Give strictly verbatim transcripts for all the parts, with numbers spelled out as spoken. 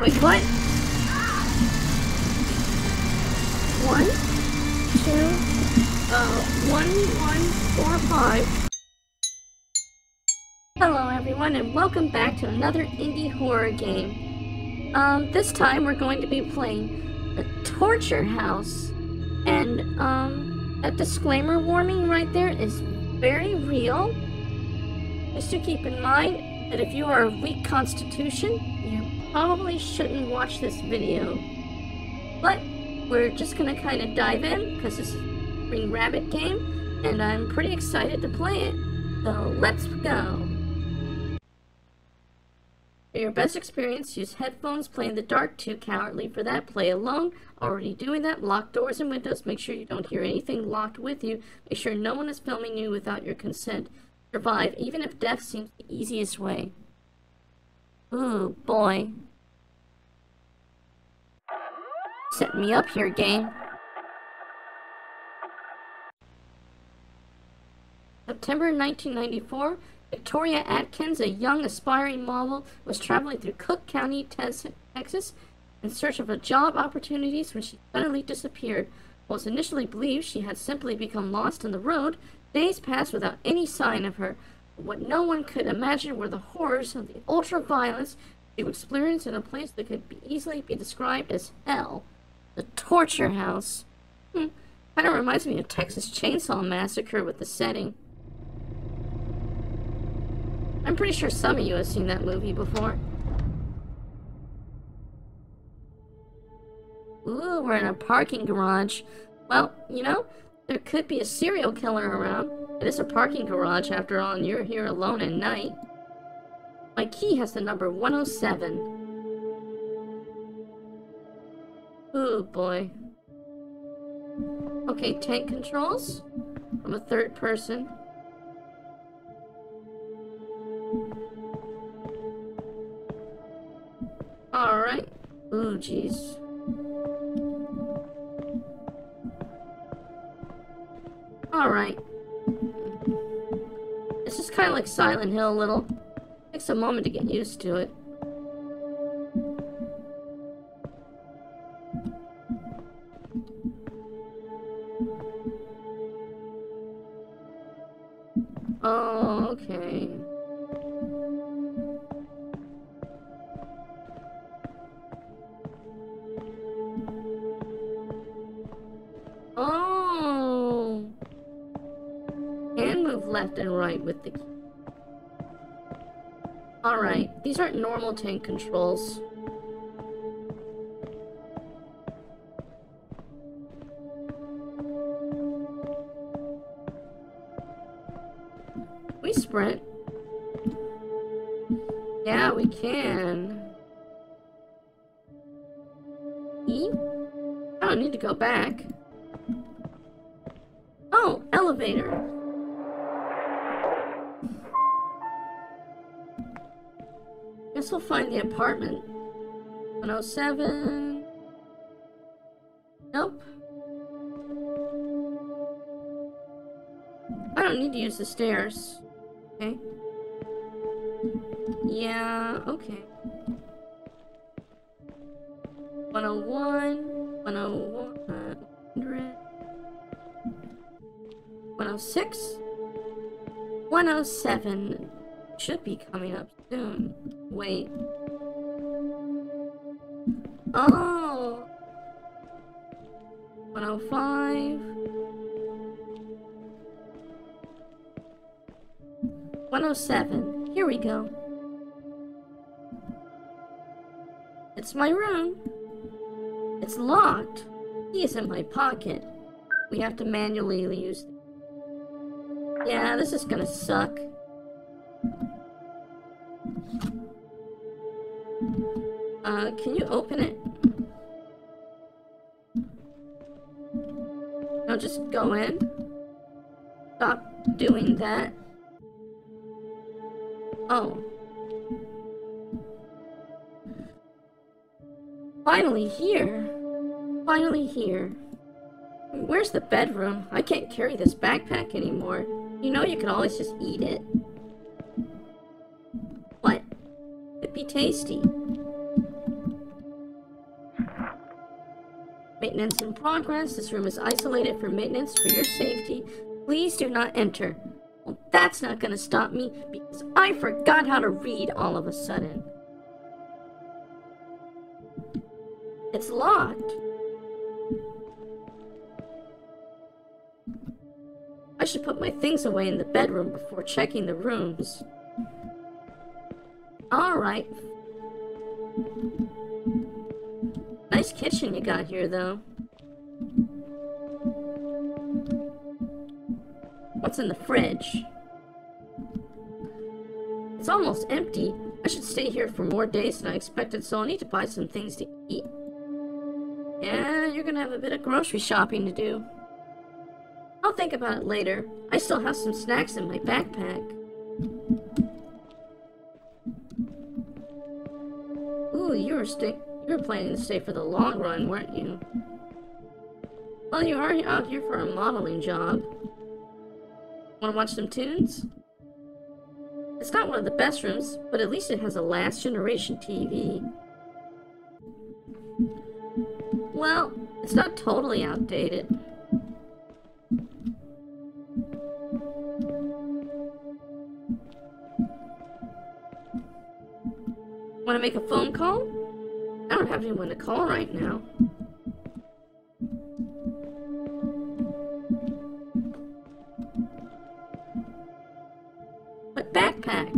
Wait, what? One, two, uh, one, one, four, five. Hello everyone and welcome back to another indie horror game. Um, this time we're going to be playing The Torture House. And, um, that disclaimer warning right there is very real. Just to keep in mind that if you are of weak constitution, you probably shouldn't watch this video. But we're just gonna kind of dive in because this is a Green Rabbit game, and I'm pretty excited to play it. So let's go. For your best experience, use headphones. Play in the dark, too cowardly for that. Play alone. Already doing that. Lock doors and windows. Make sure you don't hear anything locked with you. Make sure no one is filming you without your consent. Survive, even if death seems the easiest way. Ooh, boy. Set me up here, game. September nineteen ninety-four, Victoria Atkins, a young aspiring model, was traveling through Cook County, Texas, in search of a job opportunities when she suddenly disappeared. While it was initially believed she had simply become lost on the road, days passed without any sign of her. But what no one could imagine were the horrors of the ultra-violence she would experience in a place that could be easily be described as hell. The Torture House. Hmm. Kind of reminds me of Texas Chainsaw Massacre with the setting. I'm pretty sure some of you have seen that movie before. Ooh, we're in a parking garage. Well, you know, there could be a serial killer around. It is a parking garage after all, and you're here alone at night. My key has the number one oh seven. Ooh, boy. Okay, tank controls from a third person. Alright. Ooh, jeez. Alright. This is kind of like Silent Hill a little. Takes a moment to get used to it. Oh, okay. Oh! And move left and right with the key. Alright, these aren't normal tank controls. We sprint. Yeah, we can. E? I don't need to go back. Oh, elevator. Guess we'll find the apartment. one oh seven. Nope. I don't need to use the stairs. Okay. Yeah, okay. one oh one, one oh one, one hundred, one oh six, one oh seven. Should be coming up soon. Wait. Oh! one oh five. one oh seven. Here we go. It's my room. It's locked. Key is in my pocket. We have to manually use it. Yeah, this is gonna suck. Uh, can you open it? No, just go in. Stop doing that. Oh. Finally here. Finally here. Where's the bedroom? I can't carry this backpack anymore. You know you can always just eat it. What? It'd be tasty. Maintenance in progress. This room is isolated for maintenance for your safety. Please do not enter. Well, that's not gonna stop me because I forgot how to read all of a sudden. It's locked. I should put my things away in the bedroom before checking the rooms. Alright. Nice kitchen you got here, though. What's in the fridge? It's almost empty. I should stay here for more days than I expected, so I'll need to buy some things to eat. Yeah, you're gonna have a bit of grocery shopping to do. I'll think about it later. I still have some snacks in my backpack. Ooh, you were stay you were planning to stay for the long run, weren't you? Well, you are out here for a modeling job. Wanna watch some tunes? It's not one of the best rooms, but at least it has a last generation T V. Well, it's not totally outdated. Want to make a phone call? I don't have anyone to call right now. But backpack.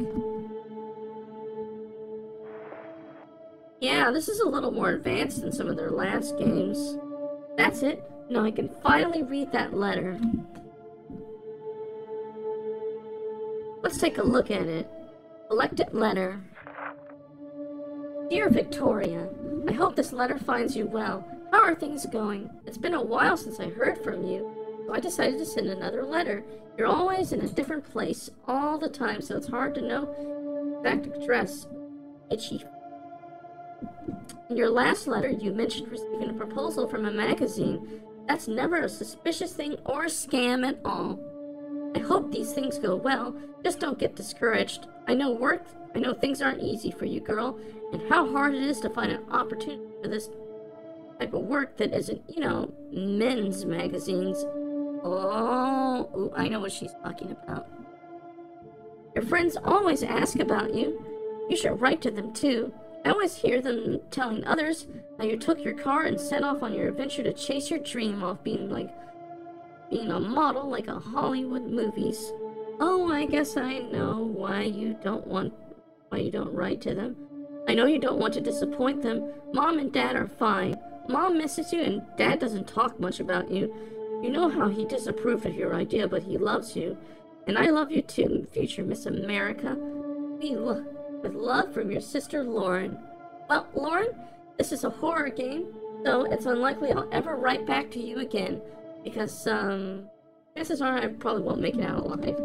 Yeah, this is a little more advanced than some of their last games. That's it. Now I can finally read that letter. Let's take a look at it. Selected letter. Dear Victoria, I hope this letter finds you well. How are things going? It's been a while since I heard from you, so I decided to send another letter. You're always in a different place all the time, so it's hard to know exact address. Itchy. In your last letter, you mentioned receiving a proposal from a magazine. That's never a suspicious thing or a scam at all. I hope these things go well. Just don't get discouraged. I know work, I know things aren't easy for you, girl, and how hard it is to find an opportunity for this type of work that isn't, you know, men's magazines. Oh, ooh, I know what she's talking about. Your friends always ask about you. You should write to them too. I always hear them telling others how you took your car and set off on your adventure to chase your dream of being like being a model like a Hollywood movies. Oh, I guess I know why you don't want why you don't write to them. I know you don't want to disappoint them. Mom and Dad are fine. Mom misses you and Dad doesn't talk much about you. You know how he disapproved of your idea, but he loves you. And I love you too, future Miss America. We lo with love from your sister, Lauren. Well, Lauren, this is a horror game, so it's unlikely I'll ever write back to you again. Because, um, chances are I probably won't make it out alive.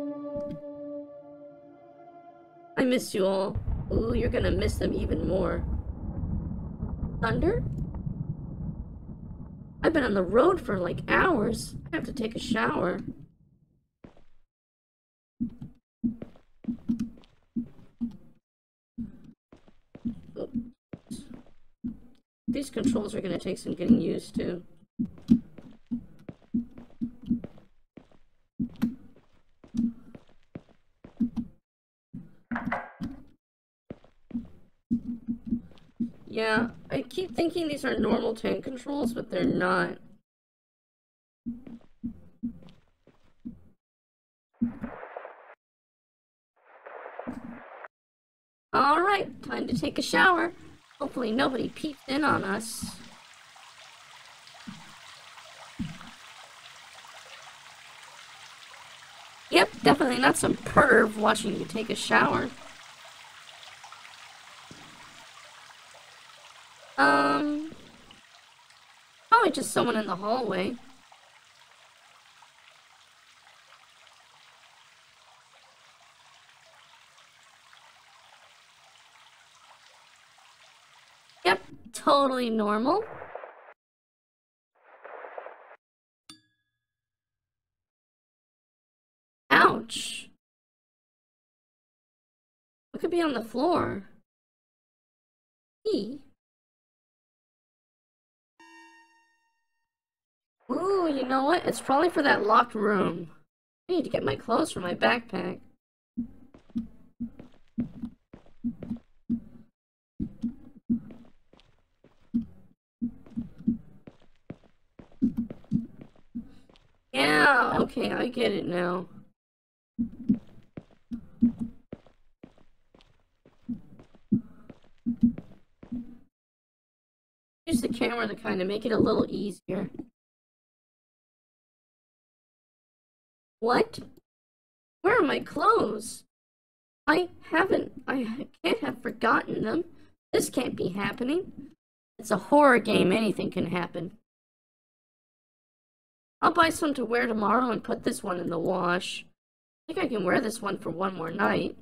I miss you all. Ooh, you're gonna miss them even more. Thunder? I've been on the road for like hours. I have to take a shower. Oops. These controls are gonna take some getting used to. Yeah, I keep thinking these are normal tank controls, but they're not. Alright, time to take a shower. Hopefully nobody peeps in on us. Yep, definitely not some perv watching you take a shower. Um, probably just someone in the hallway. Yep, totally normal. Ouch. What could be on the floor? E. Ooh, you know what? It's probably for that locked room. I need to get my clothes from my backpack. Yeah, okay, I get it now. Use the camera to kind of make it a little easier. What? Where are my clothes? I haven't, I can't have forgotten them. This can't be happening. It's a horror game, anything can happen. I'll buy some to wear tomorrow and put this one in the wash. I think I can wear this one for one more night.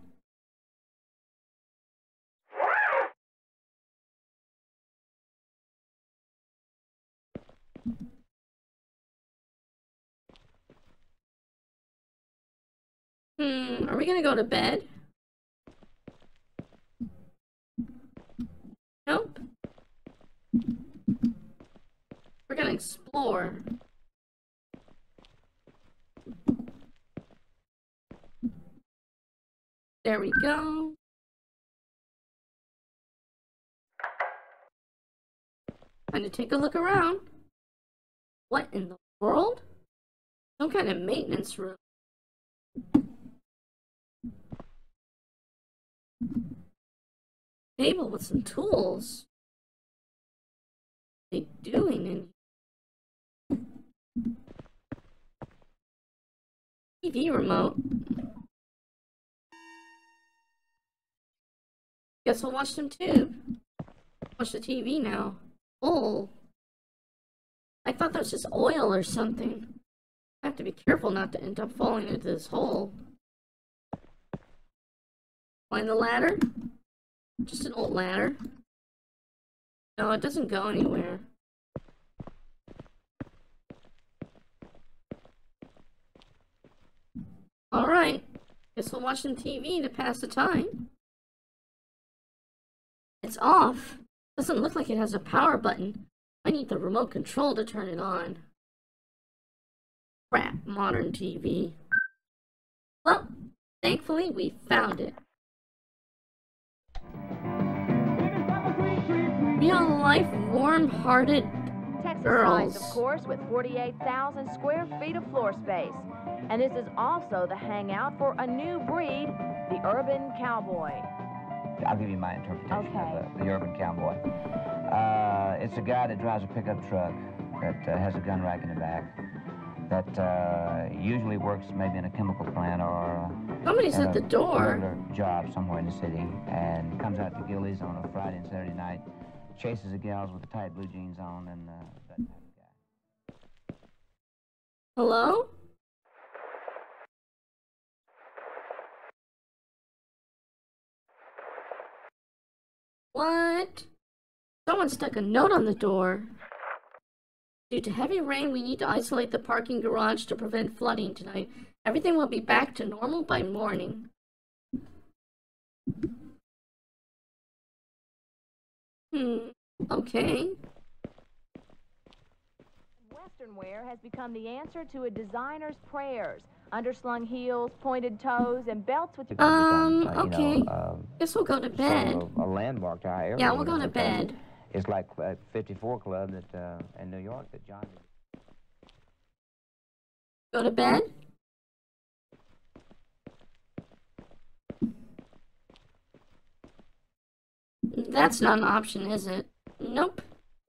Hmm, are we gonna go to bed? Nope. We're gonna explore. There we go. Time to take a look around. What in the world? Some kind of maintenance room. Table with some tools. What are they doing in here? T V remote. Guess we'll watch some tube. Watch the T V now. Oh. I thought that was just oil or something. I have to be careful not to end up falling into this hole. Find the ladder? Just an old ladder. No, it doesn't go anywhere. Alright. Guess we'll watch some T V to pass the time. It's off. Doesn't look like it has a power button. I need the remote control to turn it on. Crap, modern T V. Well, thankfully we found it. Real life, warm-hearted girls. Of course, with forty-eight thousand square feet of floor space. And this is also the hangout for a new breed, the urban cowboy. I'll give you my interpretation Okay. of the, the urban cowboy. Uh, it's a guy that drives a pickup truck that uh, has a gun rack in the back that uh, usually works maybe in a chemical plant or uh, Somebody's at the door. regular job somewhere in the city and comes out to Gillies on a Friday and Saturday night, chases the gals with the tight blue jeans on, and uh, that type of guy. Hello? What? Someone stuck a note on the door. Due to heavy rain, we need to isolate the parking garage to prevent flooding tonight. Everything will be back to normal by morning. Hmm, okay. Western wear has become the answer to a designer's prayers. Underslung heels, pointed toes, and belts with... Um, Uh, you okay. know, um, Guess we'll go to bed. sort of a, a landmark to our area. Yeah, we'll you know, go to because bed. It's like uh, fifty-four Club that uh, in New York that John... Go to bed? That's not an option, is it? Nope.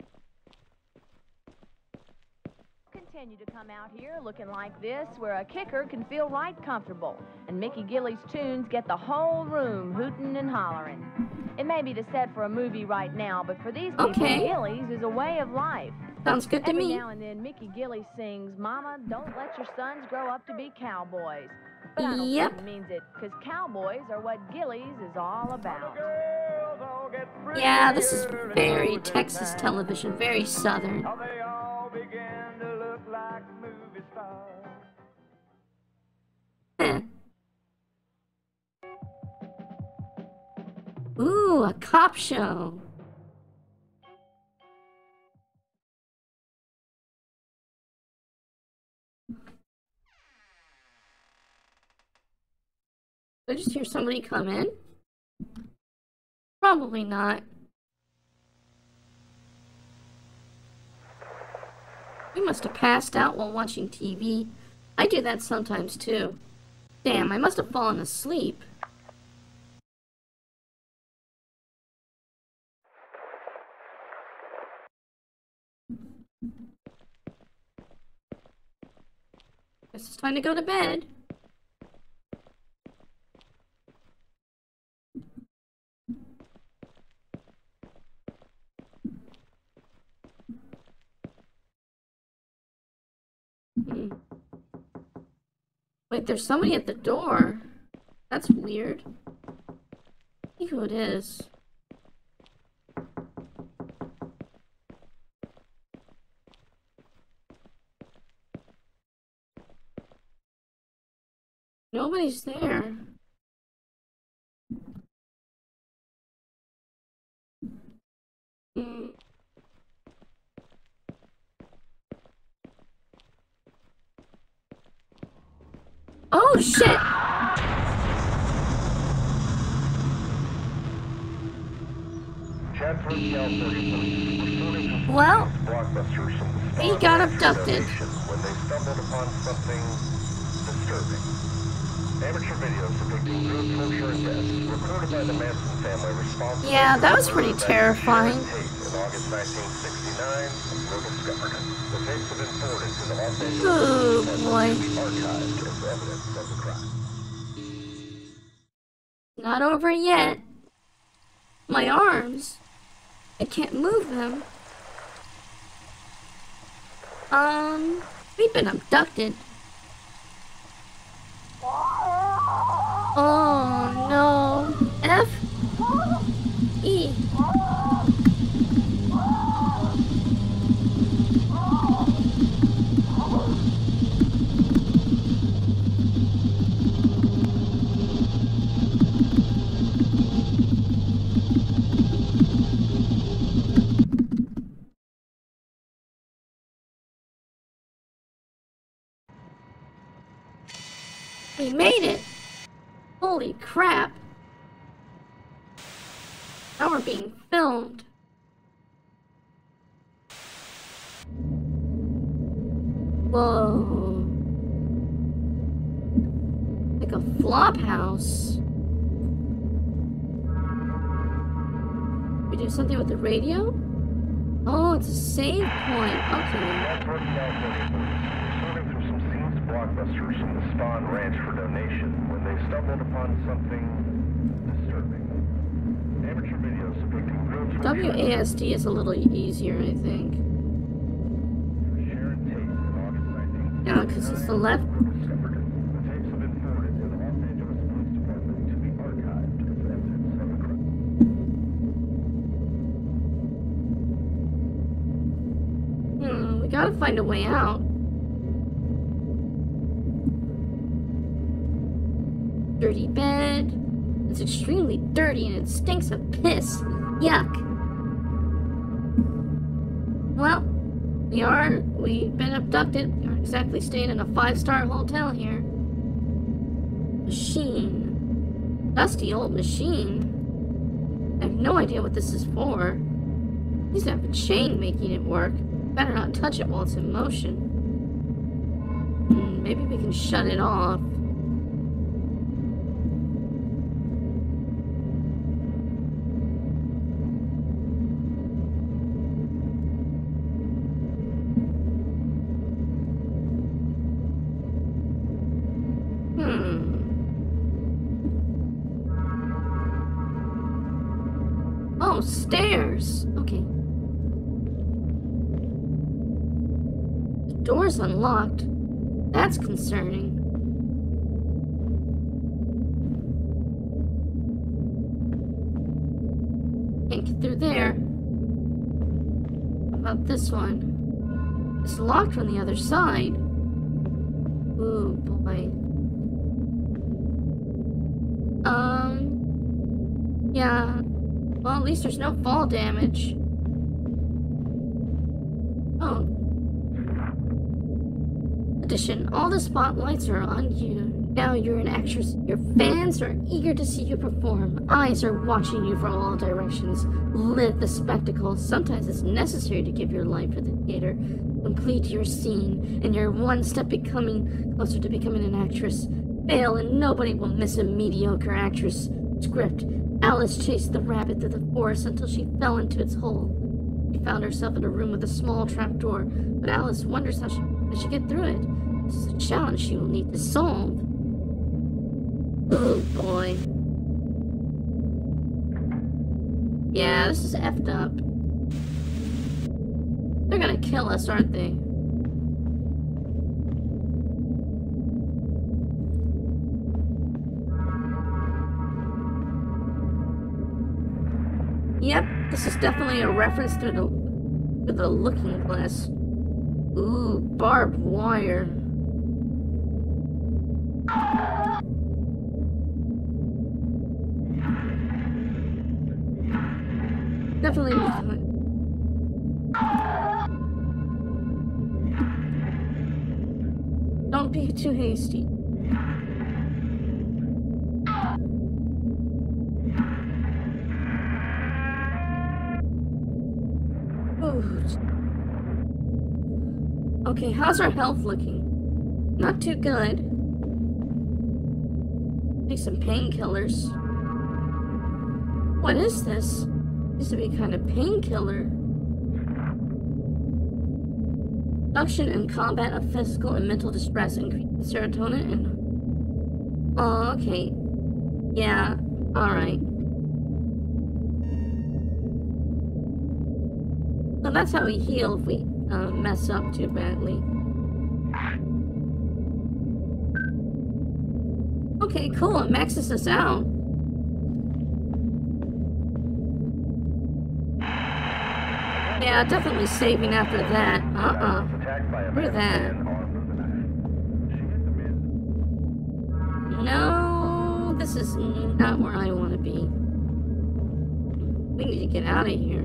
Continue to come out here looking like this, where a kicker can feel right comfortable, and Mickey Gilley's tunes get the whole room hooting and hollering. It may be the set for a movie right now, but for these people, Okay. Gilley's is a way of life. Sounds good to Every me. now and then, Mickey Gilley sings, "Mama, don't let your sons grow up to be cowboys." But I don't Yep. think he means it, because cowboys are what Gilley's is all about. Yeah, this is very Texas television, very southern. They all begin to look like movie stars. Heh. Ooh, a cop show. I just hear somebody come in? Probably not. We must have passed out while watching T V. I do that sometimes too. Damn, I must have fallen asleep. Guess it's time to go to bed. Hmm. Wait, there's somebody at the door. That's weird. See who it is. Nobody's there. Mm. Oh shit! Well, we got abducted. When they stumbled upon something disturbing. Amateur videos depicting brutal torture and death recorded by the Manson family responsible. Yeah, that was pretty terrifying. In August nineteen sixty-nine, were discovered. The tapes have been forwarded to the Los Angeles Oh boy. to be archived as evidence of the crime. Not over yet. My arms. I can't move them. Um, we've been abducted. Oh no. F E. We made it! Holy crap! Now we're being filmed. Whoa. Like a flop house. We do something with the radio? Oh, it's a save point. Okay. Sorting through some scenes blockbusters from the Spawn Ranch for donation when they stumbled upon something disturbing. Amateur videos depicting brutal torture. W A S D is a little easier, I think. Sharon Tate in August nineteenth. Yeah, because it's the left. Discovered. The tapes have been forwarded to the Los Angeles Police Department to be archived as evidence of the crime. Hmm, we gotta find a way out. Dirty bed. It's extremely dirty and it stinks of piss. Yuck. Well, we are, we've been abducted. We aren't exactly staying in a five-star hotel here. Machine. Dusty old machine. I have no idea what this is for. At least I have a chain making it work. Better not touch it while it's in motion. Hmm, maybe we can shut it off. Oh, stairs! Okay. The door's unlocked. That's concerning. Can't get through there. How about this one? It's locked from the other side. Ooh, boy. Um... Yeah... Well, at least there's no fall damage. Oh. Addition, all the spotlights are unused. Now you're an actress. Your fans are eager to see you perform. Eyes are watching you from all directions. Live the spectacle. Sometimes it's necessary to give your life for the theater. Complete your scene, and you're one step becoming closer to becoming an actress. Fail, and nobody will miss a mediocre actress. Script. Alice chased the rabbit through the forest until she fell into its hole. She found herself in a room with a small trapdoor, but Alice wonders how she should get through it. This is a challenge she will need to solve. Oh boy. Yeah, this is effed up. They're gonna kill us, aren't they? Yep, this is definitely a reference to the, to the looking glass. Ooh, barbed wire. Definitely. Don't be too hasty. Ooh. Okay, how's our health looking? Not too good. Take some painkillers. What is this? Used to be kind of painkiller. Reduction in combat of physical and mental distress, increasing serotonin and... Oh, okay. Yeah, alright. So that's how we heal if we uh, mess up too badly. Okay, cool, it maxes us out. Yeah, definitely saving after that. Uh-uh. Look at that. No, this is not where I want to be. We need to get out of here.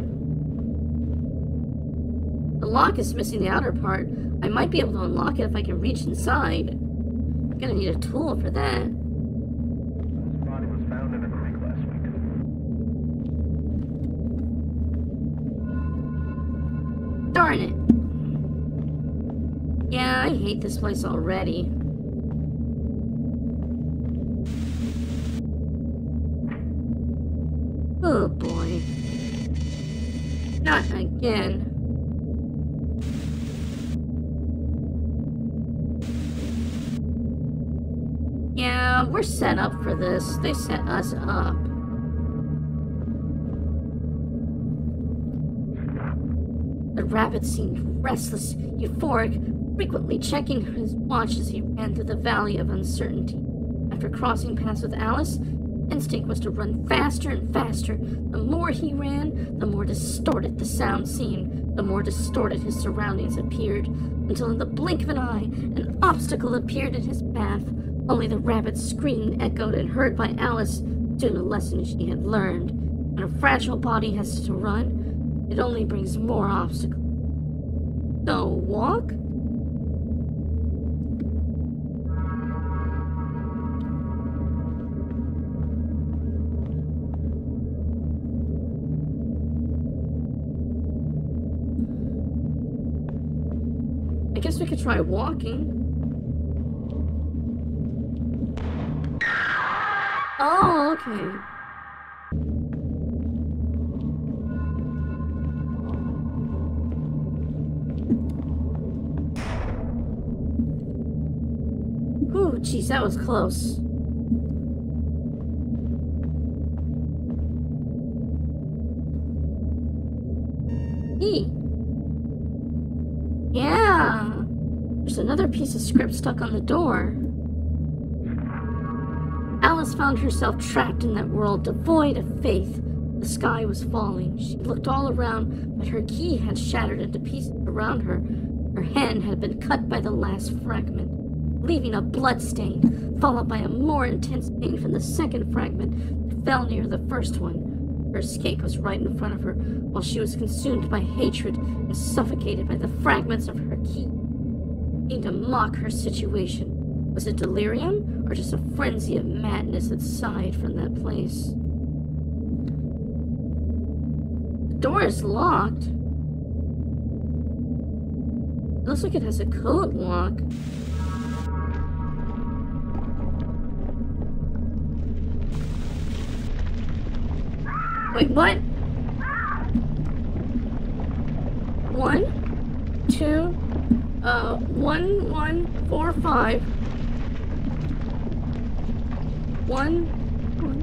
The lock is missing the outer part. I might be able to unlock it if I can reach inside. I'm gonna need a tool for that. Darn it. Yeah, I hate this place already. Oh boy. Not again. Yeah, we're set up for this. They set us up. The rabbit seemed restless, euphoric, frequently checking his watch as he ran through the valley of uncertainty. After crossing paths with Alice, instinct was to run faster and faster. The more he ran, the more distorted the sound seemed, the more distorted his surroundings appeared, until in the blink of an eye, an obstacle appeared in his path. Only the rabbit's scream echoed and heard by Alice, soon a lesson she had learned. When a fragile body has to run, it only brings more obstacles. So, walk? I guess we could try walking. Oh, okay. Ooh, jeez, that was close. E. Yeah. There's another piece of script stuck on the door. Alice found herself trapped in that world, devoid of faith. The sky was falling. She looked all around, but her key had shattered into pieces around her. Her hand had been cut by the last fragment, leaving a blood stain, followed by a more intense pain from the second fragment that fell near the first one. Her escape was right in front of her, while she was consumed by hatred and suffocated by the fragments of her key, seemed to mock her situation. Was it delirium, or just a frenzy of madness that sighed from that place? The door is locked. It looks like it has a code lock. Wait, what? One, two, uh, one, one, four, five. One, one.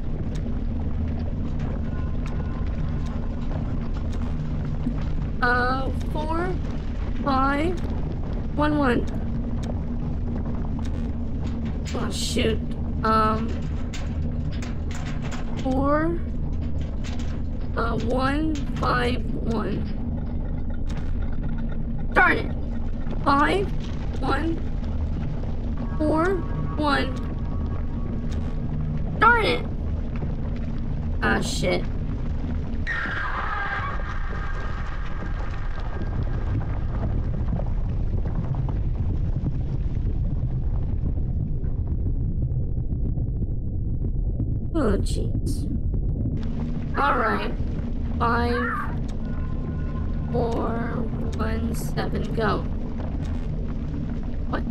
Uh, four, five, one, one. Oh, shoot. Um, four, uh, one, five, one. Darn it. Five, one, four, one. Darn it. Ah, shit. Oh, jeez. Alright. Five, four, one, seven, go. What?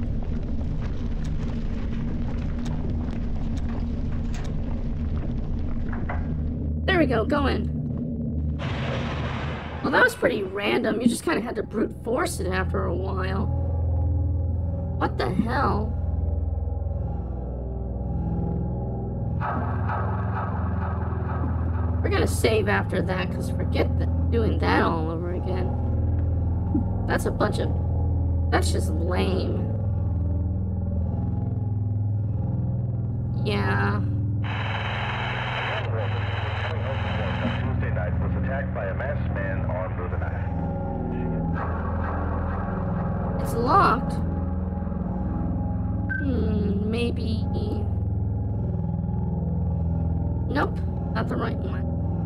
There we go, go in. Well, that was pretty random. You just kind of had to brute force it after a while. What the hell? We're gonna save after that, because forget the, doing that all over again. That's a bunch of... That's just lame. Yeah. Tuesday night was attacked by a masked man armed with a knife. It's locked. Hmm, maybe... Nope, not the right one.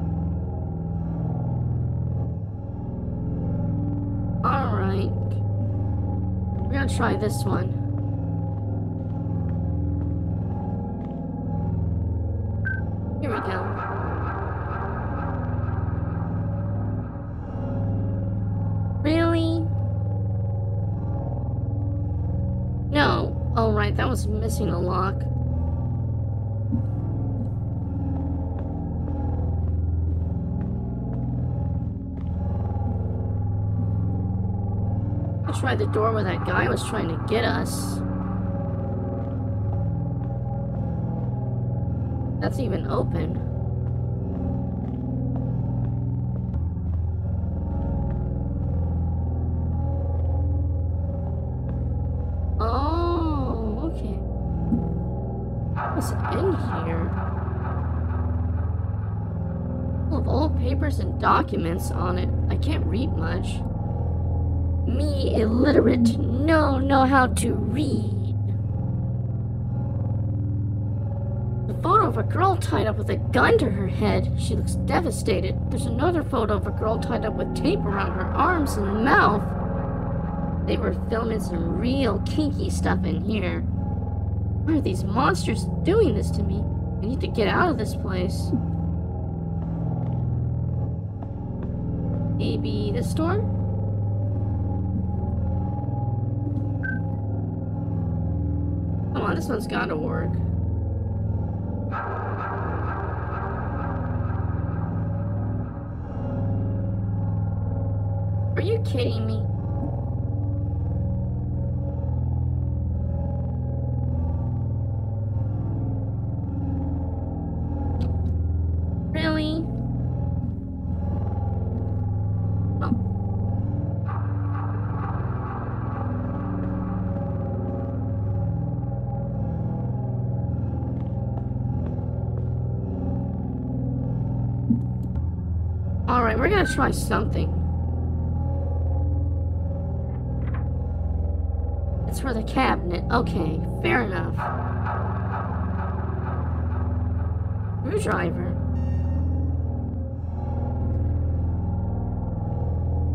Alright. We're gonna try this one. Here we go. Really? No. Oh, right, that was missing a lock. I tried the door where that guy was trying to get us. That's even open. Oh, okay. What's in here? Full of old papers and documents on it. I can't read much. Me, illiterate, no know how to read. The photo of a girl tied up with a gun to her head. She looks devastated. There's another photo of a girl tied up with tape around her arms and mouth. They were filming some real kinky stuff in here. Why are these monsters doing this to me? I need to get out of this place. Maybe this door? Come on, this one's gotta work. Are you kidding me? Really? Oh. Alright, we're gonna try something. It's for the cabinet. Okay, fair enough. Screwdriver.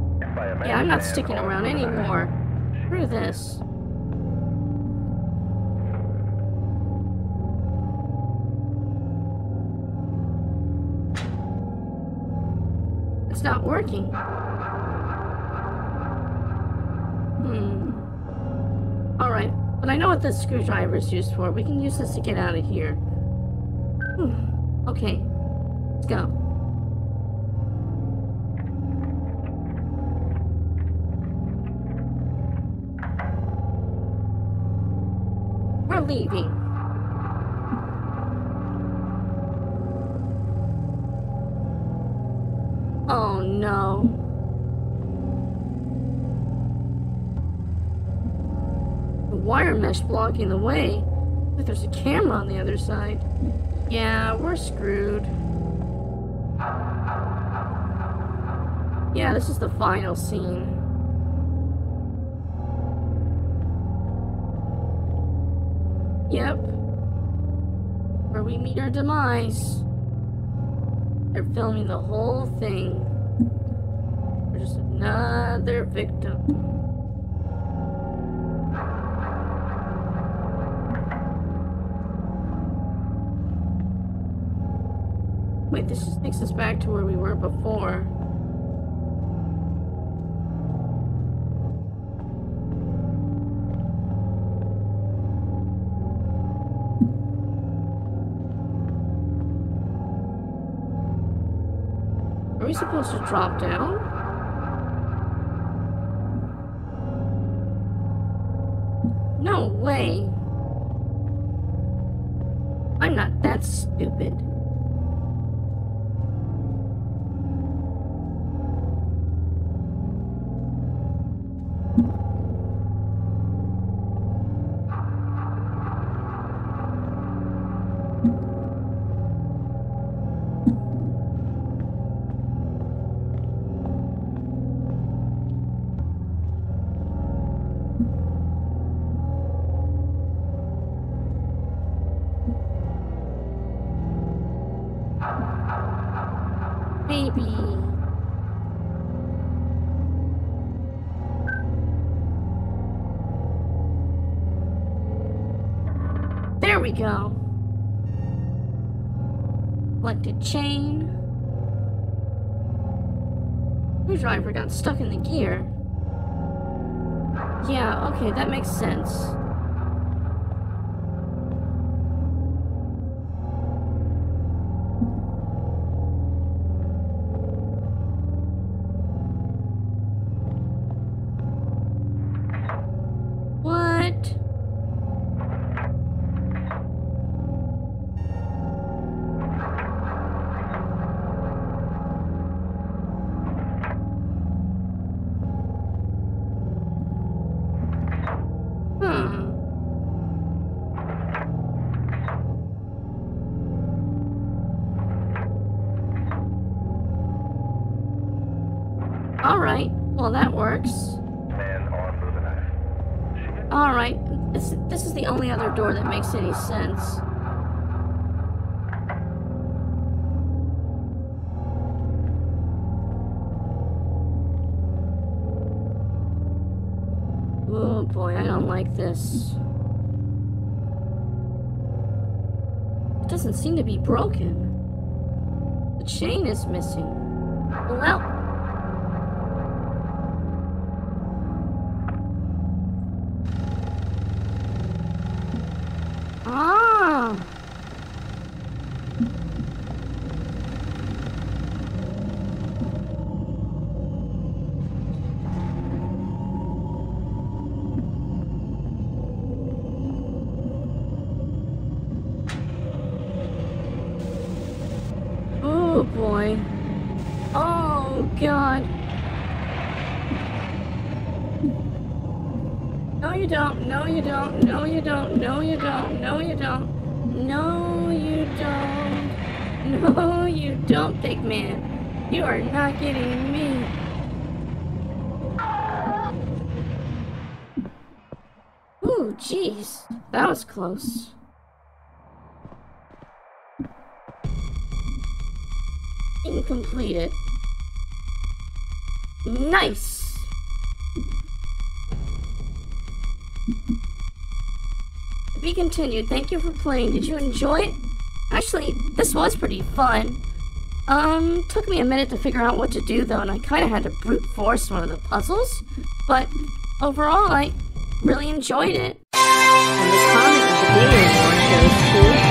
Yeah, I'm not sticking around anymore. Screw this. It's not working. Hmm. Alright, but I know what this screwdriver is used for. We can use this to get out of here. Hmm. Okay. Let's go. We're leaving. Oh no. The wire mesh blocking the way. But there's a camera on the other side. Yeah, we're screwed. Yeah, this is the final scene. Yep. Where we meet our demise. They're filming the whole thing. We're just another victim. Wait, this just takes us back to where we were before. Are we supposed to drop down? No way. I'm not that stupid. Maybe. There we go. Collected chain. Screwdriver got stuck in the gear. Yeah, okay, that makes sense. Alright, well that works. Man armed with a knife. Alright, this, this is the only other door that makes any sense. Oh boy, I don't like this. It doesn't seem to be broken. The chain is missing. Well... Ah! Oh boy. Oh god. No you don't, no you don't, no you don't, no you don't, no you don't, no you don't, no you don't, big man. You are not getting me. Ooh, jeez, that was close. Mission completed. Nice! To be continued, thank you for playing. Did you enjoy it? Actually, this was pretty fun. Um, took me a minute to figure out what to do though, and I kind of had to brute force one of the puzzles. But overall, I really enjoyed it. And the comment of the day award goes to